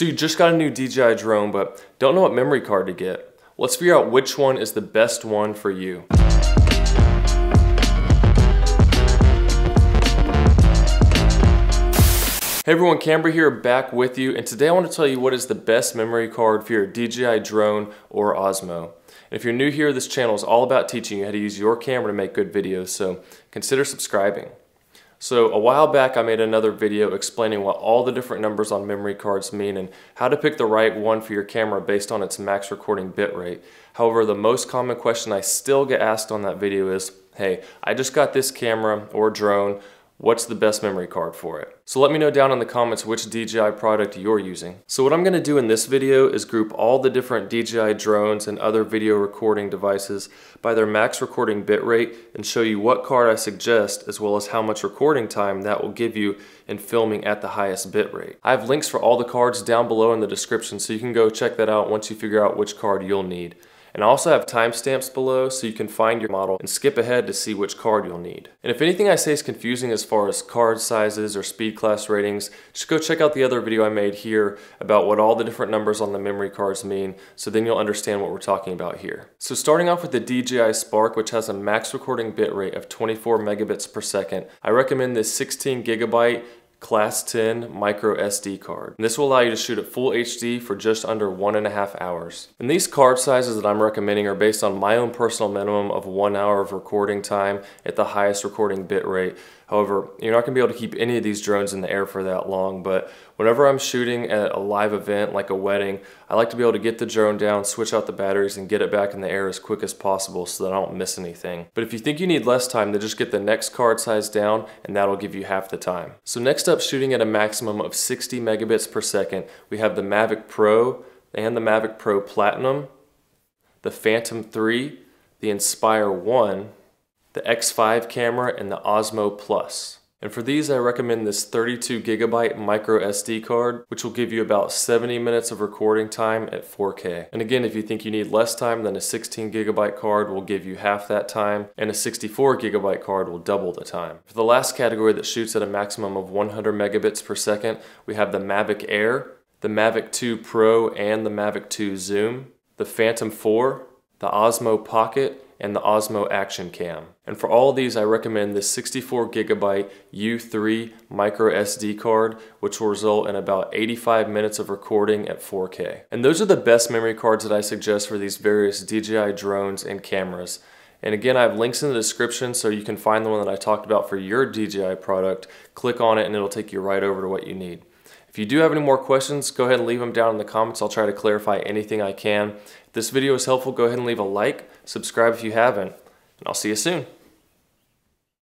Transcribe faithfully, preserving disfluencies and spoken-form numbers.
So you just got a new D J I drone but don't know what memory card to get. Let's figure out which one is the best one for you. Hey everyone, Camber here, back with you, and today I want to tell you what is the best memory card for your D J I drone or Osmo. And if you're new here, this channel is all about teaching you how to use your camera to make good videos, so consider subscribing. So a while back I made another video explaining what all the different numbers on memory cards mean and how to pick the right one for your camera based on its max recording bitrate. However, the most common question I still get asked on that video is, hey, I just got this camera or drone, what's the best memory card for it? So let me know down in the comments which D J I product you're using. So what I'm going to do in this video is group all the different D J I drones and other video recording devices by their max recording bitrate and show you what card I suggest as well as how much recording time that will give you in filming at the highest bitrate. I have links for all the cards down below in the description so you can go check that out once you figure out which card you'll need. And I also have timestamps below so you can find your model and skip ahead to see which card you'll need. And if anything I say is confusing as far as card sizes or speed class ratings, just go check out the other video I made here about what all the different numbers on the memory cards mean, so then you'll understand what we're talking about here. So starting off with the D J I Spark, which has a max recording bitrate of twenty-four megabits per second, I recommend this sixteen gigabyte Class ten micro S D card. And this will allow you to shoot at full H D for just under one and a half hours. And these card sizes that I'm recommending are based on my own personal minimum of one hour of recording time at the highest recording bit rate. However, you're not going to be able to keep any of these drones in the air for that long, but whenever I'm shooting at a live event like a wedding, I like to be able to get the drone down, switch out the batteries, and get it back in the air as quick as possible so that I don't miss anything. But if you think you need less time, then just get the next card size down and that'll give you half the time. So next up, shooting at a maximum of sixty megabits per second, we have the Mavic Pro and the Mavic Pro Platinum, the Phantom three, the Inspire one, the X five camera, and the Osmo Plus. And for these I recommend this thirty-two gigabyte micro S D card, which will give you about seventy minutes of recording time at four K. And again, if you think you need less time, then a sixteen gigabyte card will give you half that time, and a sixty-four gigabyte card will double the time. For the last category that shoots at a maximum of one hundred megabits per second, we have the Mavic Air, the Mavic two Pro and the Mavic two Zoom, the Phantom four, the Osmo Pocket, and the Osmo Action Cam. And for all of these, I recommend this sixty-four gigabyte U three micro S D card, which will result in about eighty-five minutes of recording at four K. And those are the best memory cards that I suggest for these various D J I drones and cameras. And again, I have links in the description so you can find the one that I talked about for your D J I product. Click on it and it'll take you right over to what you need. If you do have any more questions, go ahead and leave them down in the comments. I'll try to clarify anything I can. If this video is helpful, go ahead and leave a like, subscribe if you haven't, and I'll see you soon.